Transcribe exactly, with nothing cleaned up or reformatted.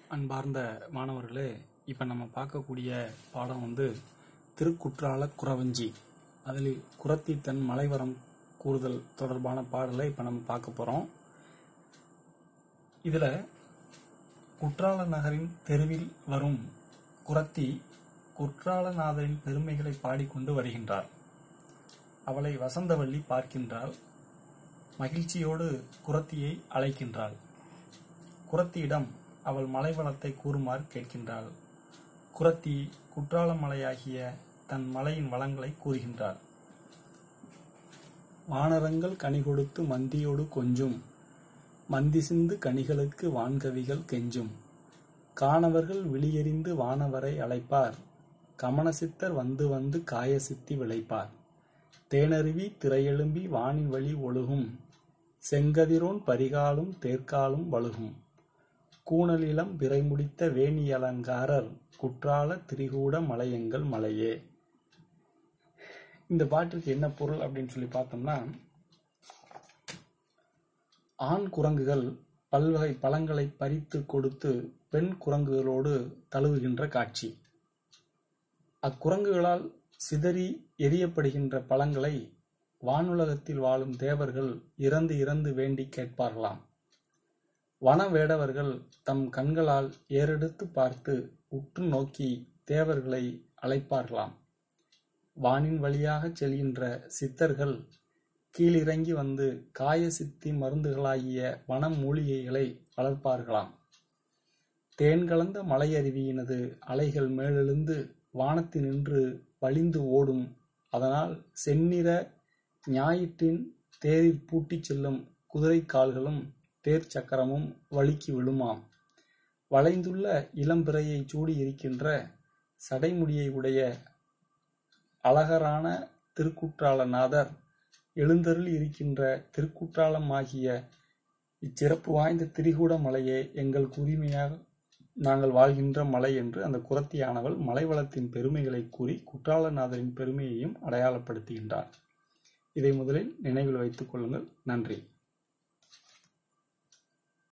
அன்பார்ந்த மாணவர்களே, இப்போ நம்ம பார்க்கக்கூடிய பாடம் வந்து திருக்குற்றால குறவஞ்சி. அதில் குறத்தி தன் மலைவரம் கூறுதல் தொடர்பான பாடலை இப்போ நம்ம பார்க்க போகிறோம். இதில் குற்றால நகரின் தெருவில் வரும் குறத்தி குற்றாலநாதரின் பெருமைகளை பாடிக்கொண்டு வருகின்றார். அவளை வசந்தவல்லி பார்க்கின்றாள். மகிழ்ச்சியோடு குறத்தியை அழைக்கின்றாள். குறத்தியிடம் அவள் மலைவளத்தை கூறுமாறு கேட்கின்றாள். குறத்தி குற்றால மலையாகிய தன் மலையின் வளங்களை கூறுகின்றார். வானரங்கள் கனி கொடுத்து மந்தியோடு கொஞ்சும், மந்தி சிந்து கனிகளுக்கு வான்கவிகள் கெஞ்சும், காணவர்கள் விழியெறிந்து வானவரை அழைப்பார், கமனசித்தர் வந்து வந்து காயசித்தி விளைப்பார், தேனருவி திரையெழும்பி வானின் வழி ஒழுகும், செங்கதிரோன் பரிகாலும் தேர்காலும் வழுகும், கூணலிலம் பிறைமுடித்த வேணியலங்காரர் குற்றால திரிகூட மலையெங்கள் மலையே. இந்த பாட்டிற்கு என்ன பொருள் அப்படின்னு சொல்லி பார்த்தோம்னா, ஆண் குரங்குகள் பல்வகை பழங்களை பறித்து கொடுத்து பெண் குரங்குகளோடு தழுவுகின்ற காட்சி. அக்குரங்குகளால் சிதறி எரியப்படுகின்ற பழங்களை வானுலகத்தில் வாழும் தேவர்கள் இறந்து இறந்து வேண்டி கேட்பார்களாம். வன வேடவர்கள் தம் கண்களால் ஏறெடுத்து பார்த்து உற்று நோக்கி தேவர்களை அழைப்பார்களாம். வானின் வழியாக செல்கின்ற சித்தர்கள் கீழிறங்கி வந்து காய சித்தி மருந்துகளாகிய வன மூலிகைகளை வளர்ப்பார்களாம். தேன் கலந்த மலையருவியினது அலைகள் மேலெழுந்து வானத்தினின்று வழிந்து ஓடும். அதனால் செந்நிற ஞாயிற்றின் தேரில் பூட்டிச் செல்லும் குதிரை கால்களும் தேர் சக்கரமும் வழுக்கி விழுமாம். வளைந்துள்ள இளம்பிறையை சூடி இருக்கின்ற சடைமுடியை உடைய அழகரான திருக்குற்றாலநாதர் எழுந்தருளி இருக்கின்ற திருக்குற்றாலம் ஆகிய இச்சிறப்பு வாய்ந்த திரிகூட மலையே எங்கள் உரிமையாக நாங்கள் வாழ்கின்ற மலை என்று அந்த குறத்தியானவள் மலைவளத்தின் பெருமைகளை கூறி குற்றாலநாதரின் பெருமையையும் அடையாளப்படுத்துகின்றார். இதை முதலில் நினைவில் வைத்துக் கொள்ளுங்கள். நன்றி.